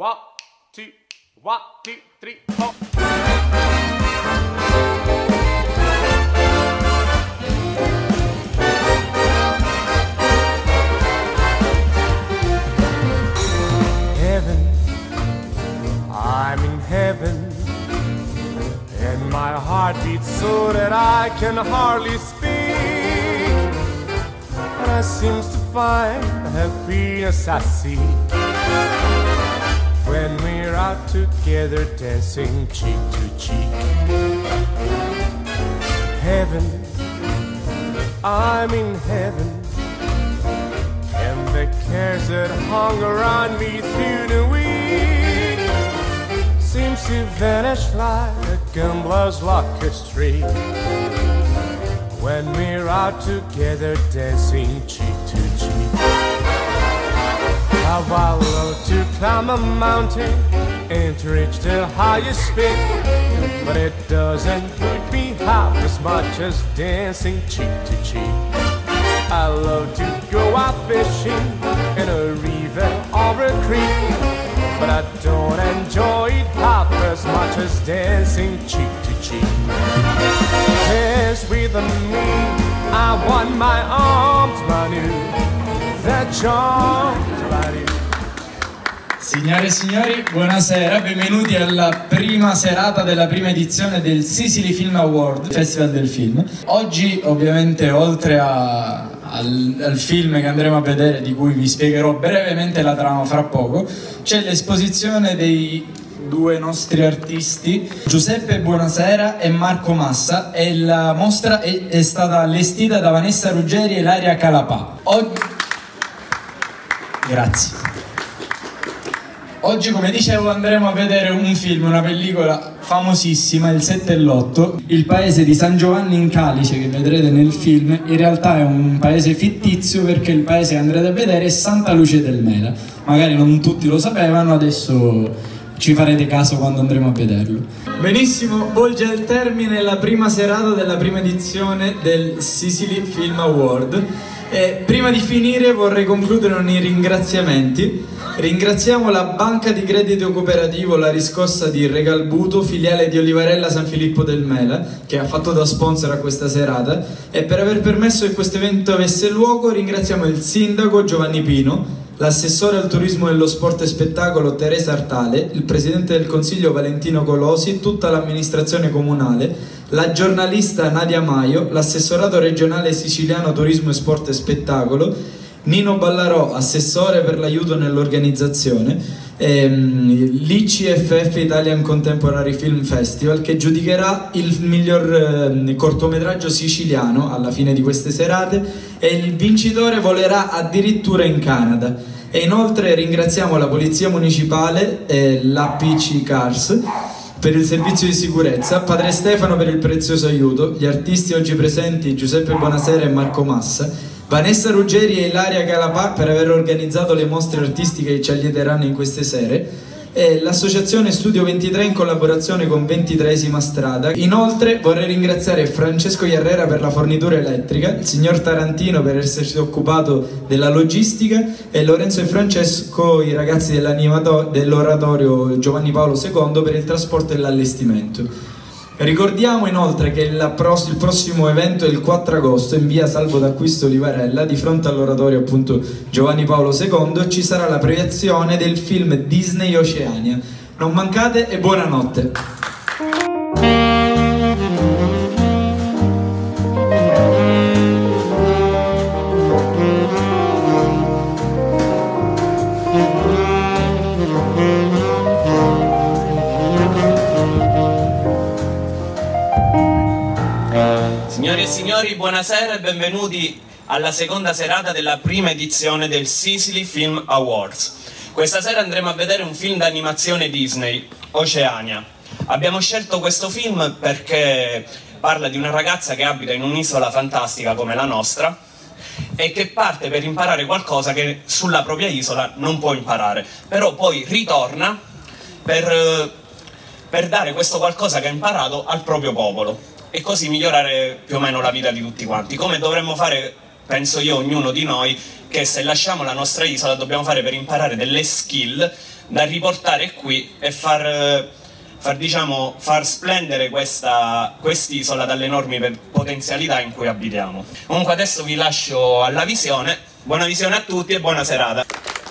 1, 2, 1, 2, 3, 4. Heaven, I'm in heaven, and my heart beats so that I can hardly speak, and I seems to find happiness I seek when we're out together dancing cheek to cheek. Heaven, I'm in heaven, and the cares that hung around me through the week seems to vanish like a gambler's lucky streak when we're out together dancing cheek to cheek. How I love to climb a mountain and to reach the highest peak, but it doesn't hurt me half as much as dancing cheek to cheek. I love to go out fishing in a river or a creek, but I don't enjoy it half as much as dancing cheek to cheek. Dance with me, I want my arms around you, that charms about you. Signore e signori, buonasera, benvenuti alla prima serata della prima edizione del Sicily Film Award, Festival del Film. Oggi ovviamente oltre al film che andremo a vedere, di cui vi spiegherò brevemente la trama fra poco, c'è l'esposizione dei due nostri artisti, Giuseppe Buonasera e Marco Massa, e la mostra è stata allestita da Vanessa Ruggeri e Ilaria Calapà. Grazie. Oggi, come dicevo, andremo a vedere un film, una pellicola famosissima, Il 7 e l'8. Il paese di San Giovanni in Calice, che vedrete nel film, in realtà è un paese fittizio, perché il paese che andrete a vedere è Santa Luce del Mela. Magari non tutti lo sapevano, adesso ci farete caso quando andremo a vederlo. Benissimo, volge al termine la prima serata della prima edizione del Sicily Film Award. E prima di finire vorrei concludere con i ringraziamenti. Ringraziamo la Banca di Credito Cooperativo La Riscossa di Regalbuto, filiale di Olivarella San Filippo del Mela, che ha fatto da sponsor a questa serata, e per aver permesso che questo evento avesse luogo ringraziamo il sindaco Giovanni Pino, l'assessore al turismo dello sport e spettacolo Teresa Artale, il presidente del consiglio Valentino Colosi, tutta l'amministrazione comunale, la giornalista Nadia Maio, l'assessorato regionale siciliano turismo e sport e spettacolo, Nino Ballarò, assessore per l'aiuto nell'organizzazione, l'ICFF Italian Contemporary Film Festival, che giudicherà il miglior cortometraggio siciliano alla fine di queste serate, e il vincitore volerà addirittura in Canada. E inoltre ringraziamo la Polizia Municipale e l'APC Cars per il servizio di sicurezza, Padre Stefano per il prezioso aiuto, gli artisti oggi presenti Giuseppe Buonasera e Marco Massa, Vanessa Ruggeri e Ilaria Calapà per aver organizzato le mostre artistiche che ci allieteranno in queste sere, e l'associazione Studio 23 in collaborazione con 23esima Strada. Inoltre vorrei ringraziare Francesco Iarrera per la fornitura elettrica, il signor Tarantino per essersi occupato della logistica, e Lorenzo e Francesco, i ragazzi dell'oratorio Giovanni Paolo II, per il trasporto e l'allestimento. Ricordiamo inoltre che il prossimo evento è il 4 agosto in via Salvo d'Acquisto Olivarella, di fronte all'oratorio appunto Giovanni Paolo II, ci sarà la proiezione del film Disney Oceania. Non mancate e buonanotte! Signore e signori, buonasera e benvenuti alla seconda serata della prima edizione del Sicily Film Awards. Questa sera andremo a vedere un film d'animazione Disney, Oceania. Abbiamo scelto questo film perché parla di una ragazza che abita in un'isola fantastica come la nostra e che parte per imparare qualcosa che sulla propria isola non può imparare, però poi ritorna per dare questo qualcosa che ha imparato al proprio popolo e così migliorare più o meno la vita di tutti quanti, come dovremmo fare, penso io, ognuno di noi, che se lasciamo la nostra isola dobbiamo fare per imparare delle skill da riportare qui e far splendere quest'isola dalle enormi potenzialità in cui abitiamo. Comunque adesso vi lascio alla visione, buona visione a tutti e buona serata.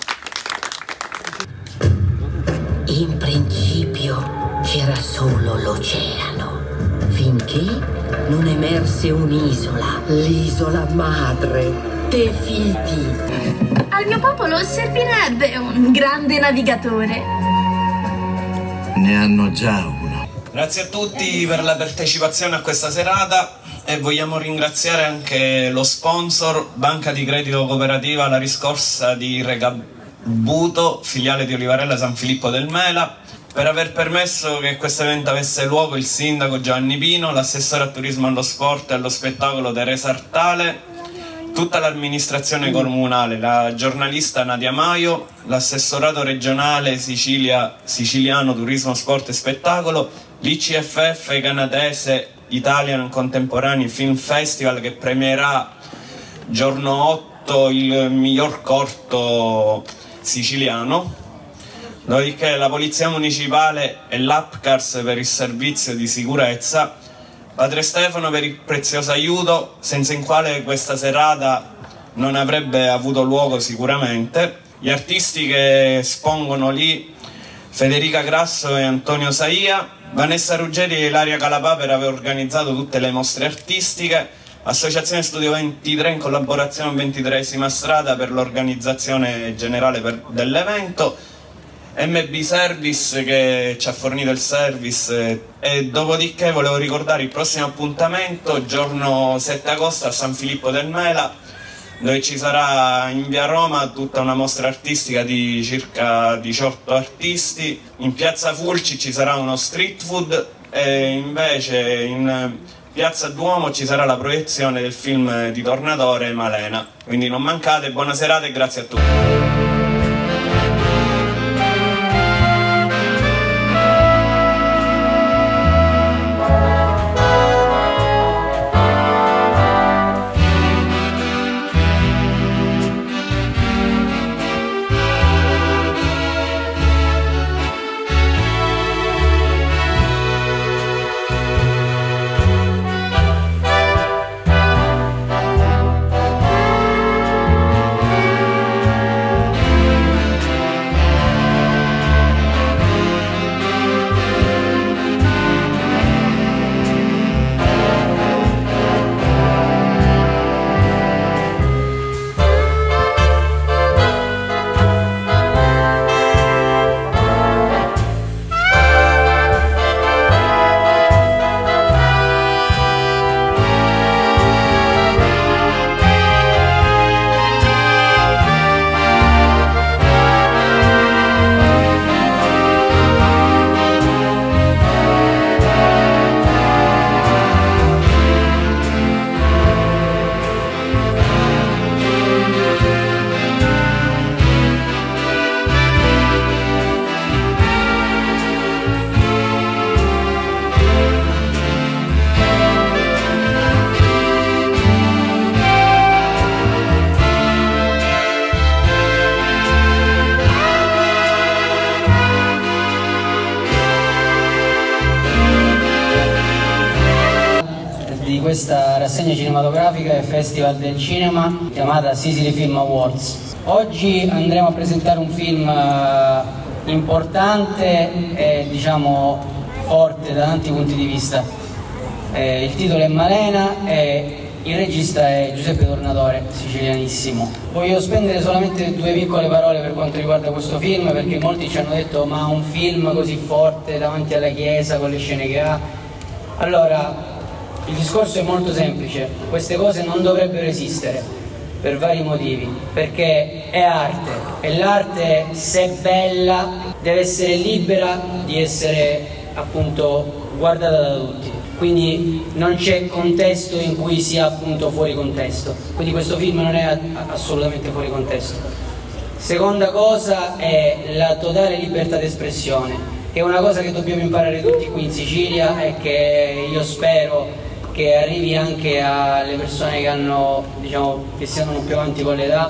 In principio c'era solo l'oceano, finché non emerse un'isola, l'isola madre, Tefiti. Al mio popolo servirebbe un grande navigatore. Ne hanno già uno. Grazie a tutti per la partecipazione a questa serata e vogliamo ringraziare anche lo sponsor Banca di Credito Cooperativa La Riscorsa di Regabuto, filiale di Olivarella San Filippo del Mela, per aver permesso che questo evento avesse luogo il sindaco Giovanni Pino, l'assessore a turismo, allo sport e allo spettacolo Teresa Artale, tutta l'amministrazione comunale, la giornalista Nadia Maio, l'assessorato regionale siciliano turismo, sport e spettacolo, l'ICFF canadese Italian Contemporary Film Festival che premierà giorno 8 il miglior corto siciliano, dopodiché la Polizia Municipale e l'APCARS per il servizio di sicurezza, Padre Stefano per il prezioso aiuto, senza il quale questa serata non avrebbe avuto luogo sicuramente, gli artisti che espongono lì, Federica Grasso e Antonio Saia, Vanessa Ruggeri e Ilaria Calapà per aver organizzato tutte le mostre artistiche, Associazione Studio 23 in collaborazione con 23esima Strada per l'organizzazione generale dell'evento, MB Service che ci ha fornito il service e dopodiché volevo ricordare il prossimo appuntamento giorno 7 agosto a San Filippo del Mela, dove ci sarà in via Roma tutta una mostra artistica di circa 18 artisti, in piazza Fulci ci sarà uno street food e invece in piazza Duomo ci sarà la proiezione del film di Tornatore Malena, quindi non mancate, buona serata e grazie a tutti. Questa rassegna cinematografica e festival del cinema chiamata Sicily Film Awards. Oggi andremo a presentare un film importante e diciamo forte da tanti punti di vista. Il titolo è Malena e il regista è Giuseppe Tornatore, sicilianissimo. Voglio spendere solamente due piccole parole per quanto riguarda questo film, perché molti ci hanno detto ma un film così forte davanti alla chiesa con le scene che ha. Allora, il discorso è molto semplice, queste cose non dovrebbero esistere per vari motivi, perché è arte e l'arte, se bella, deve essere libera di essere appunto guardata da tutti, quindi non c'è contesto in cui sia appunto fuori contesto, quindi questo film non è assolutamente fuori contesto. Seconda cosa è la totale libertà d'espressione, che è una cosa che dobbiamo imparare tutti qui in Sicilia e che io spero che arrivi anche alle persone che hanno, diciamo, che siano più avanti con l'età,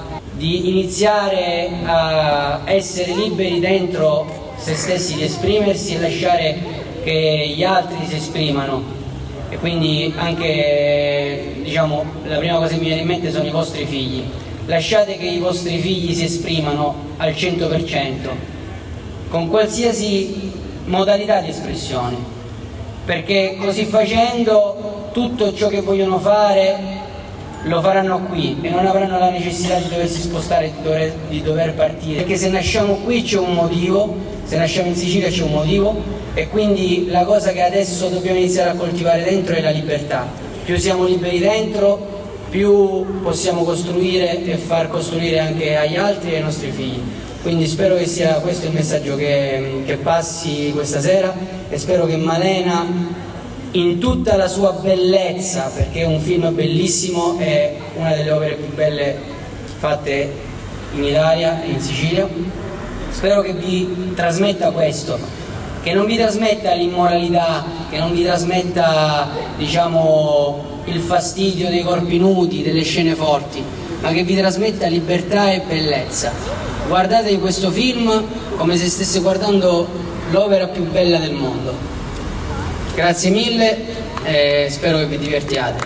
di iniziare a essere liberi dentro se stessi di esprimersi e lasciare che gli altri si esprimano. E quindi anche, diciamo, la prima cosa che mi viene in mente sono i vostri figli. Lasciate che i vostri figli si esprimano al 100%, con qualsiasi modalità di espressione, perché così facendo tutto ciò che vogliono fare lo faranno qui e non avranno la necessità di doversi spostare, di dover partire, perché se nasciamo qui c'è un motivo, se nasciamo in Sicilia c'è un motivo, e quindi la cosa che adesso dobbiamo iniziare a coltivare dentro è la libertà. Più siamo liberi dentro, più possiamo costruire e far costruire anche agli altri e ai nostri figli. Quindi spero che sia questo il messaggio che passi questa sera, e spero che Malena, in tutta la sua bellezza, perché è un film bellissimo, è una delle opere più belle fatte in Italia e in Sicilia, spero che vi trasmetta questo, che non vi trasmetta l'immoralità, che non vi trasmetta, diciamo, il fastidio dei corpi nudi, delle scene forti, ma che vi trasmetta libertà e bellezza. Guardate questo film come se stesse guardando l'opera più bella del mondo. Grazie mille e spero che vi divertiate.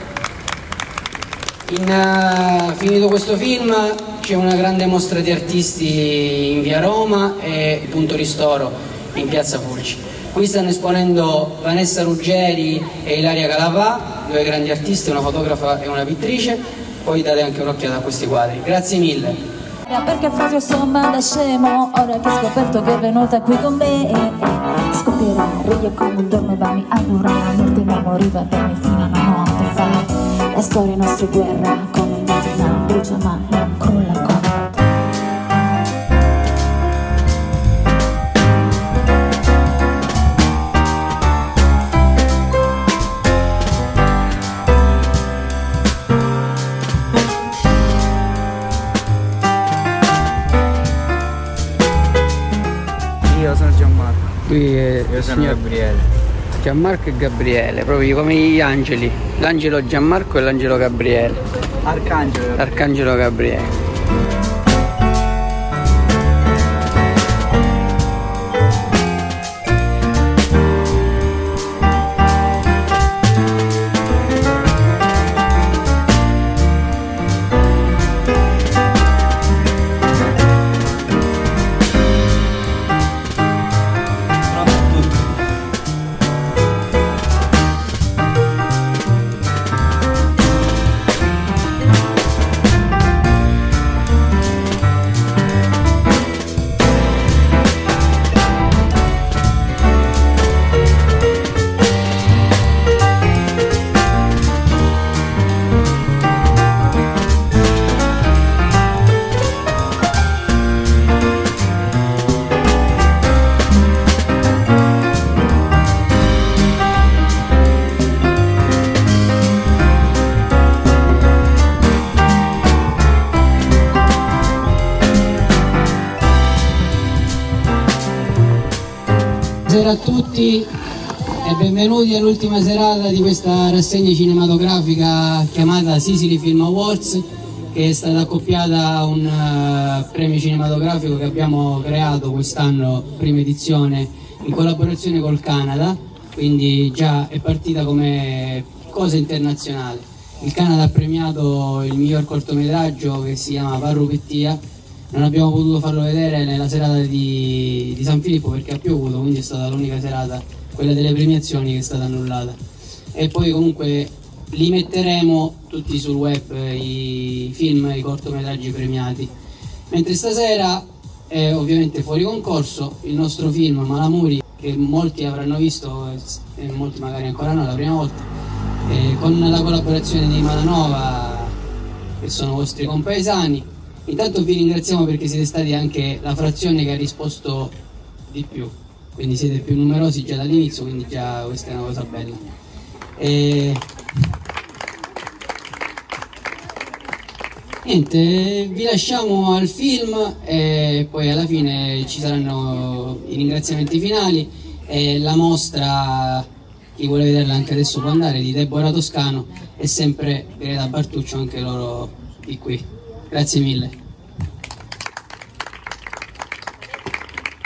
Finito questo film c'è una grande mostra di artisti in via Roma e Punto Ristoro in piazza Furci. Qui stanno esponendo Vanessa Ruggeri e Ilaria Calavà, due grandi artisti, una fotografa e una pittrice. Poi date anche un'occhiata a questi quadri. Grazie mille. Perché faccio insomma da scemo, ora che ho scoperto che è venuta qui con me. Scoppierà, io come un dormeva, mi augura la morte, ma moriva per me fino a una notte fa. La storia nostra guerra come un Vietnam, brucia ma non crolla come Io sono Gianmarco. Qui è Io sono Gabriele. Gianmarco e Gabriele, proprio come gli angeli, l'angelo Gianmarco e l'angelo Gabriele. Arcangelo. Arcangelo Gabriele. Buonasera a tutti e benvenuti all'ultima serata di questa rassegna cinematografica chiamata Sicily Film Awards, che è stata accoppiata a un premio cinematografico che abbiamo creato quest'anno, prima edizione, in collaborazione col Canada, quindi già è partita come cosa internazionale. Il Canada ha premiato il miglior cortometraggio, che si chiama Parrupettia. Non abbiamo potuto farlo vedere nella serata di San Filippo perché ha piovuto, quindi è stata l'unica serata, quella delle premiazioni, che è stata annullata. E poi comunque li metteremo tutti sul web, i film e i cortometraggi premiati. Mentre stasera è ovviamente fuori concorso il nostro film Malamuri, che molti avranno visto e molti magari ancora no, la prima volta, con la collaborazione di Malanova, che sono vostri compaesani. Intanto vi ringraziamo perché siete stati anche la frazione che ha risposto di più, quindi siete più numerosi già dall'inizio, quindi già questa è una cosa bella. Niente, vi lasciamo al film e poi alla fine ci saranno i ringraziamenti finali e la mostra, chi vuole vederla anche adesso può andare, di Deborah Toscano e sempre Greta Bartuccio, anche loro di qui. Grazie mille.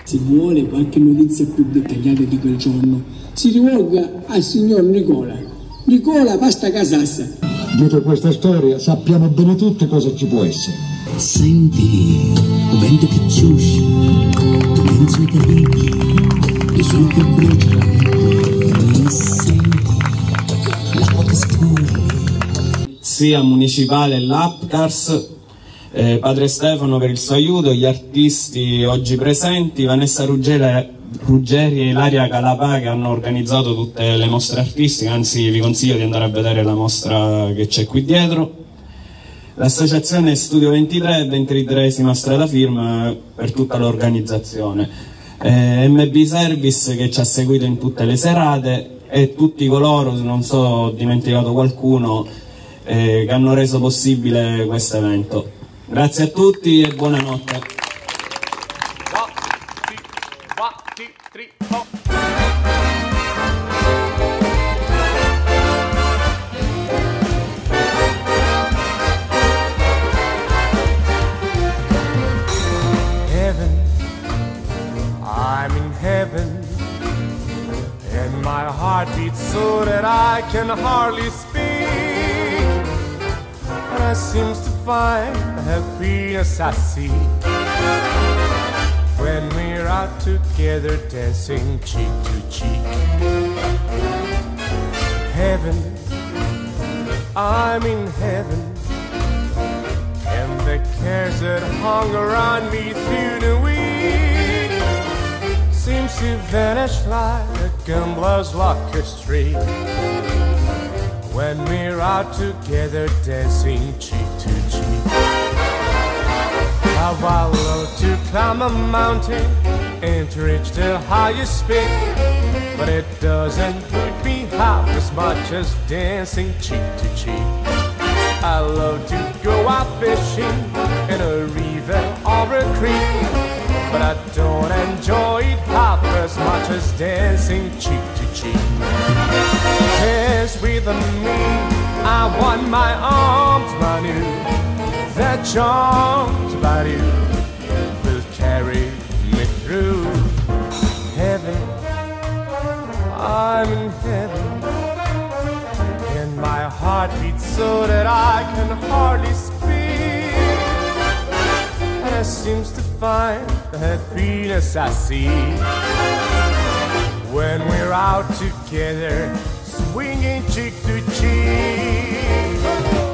Se vuole qualche notizia più dettagliata di quel giorno, si rivolga al signor Nicola. Nicola, basta casassa. Dietro questa storia sappiamo bene tutti cosa ci può essere. Senti, il vento che ciuscia, in sui capelli, il suono che brucia, senti, l'acqua che scorre. Sia municipale l'Apcars, Padre Stefano per il suo aiuto, gli artisti oggi presenti, Vanessa Ruggeri e Ilaria Calapà che hanno organizzato tutte le mostre artistiche, anzi vi consiglio di andare a vedere la mostra che c'è qui dietro, l'associazione Studio 23 e 23esima Strada Film per tutta l'organizzazione, MB Service che ci ha seguito in tutte le serate e tutti coloro, se non so ho dimenticato qualcuno, che hanno reso possibile questo evento. Grazie a tutti e buonanotte. 1, 2, 3, 4. Heaven, I'm in heaven, and my heart beats so that I can hardly speak. And I seems to find happiness I see when we're out together dancing cheek to cheek. Heaven, I'm in heaven, and the cares that hung around me through the week seems to vanish like a gambler's lucky streak when we're out together dancing cheek to cheek. How I love to climb a mountain and to reach the highest peak, but it doesn't put me half as much as dancing cheek to cheek. I love to go out fishing in a river or a creek, but I don't enjoy it half as much as dancing cheek to cheek. Dance with me, I want my arms around you. That charms about you will carry me through heaven. I'm in heaven, and my heart beats so that I can hardly speak. And I seems to find the happiness I see when we're out together, swinging cheek to cheek.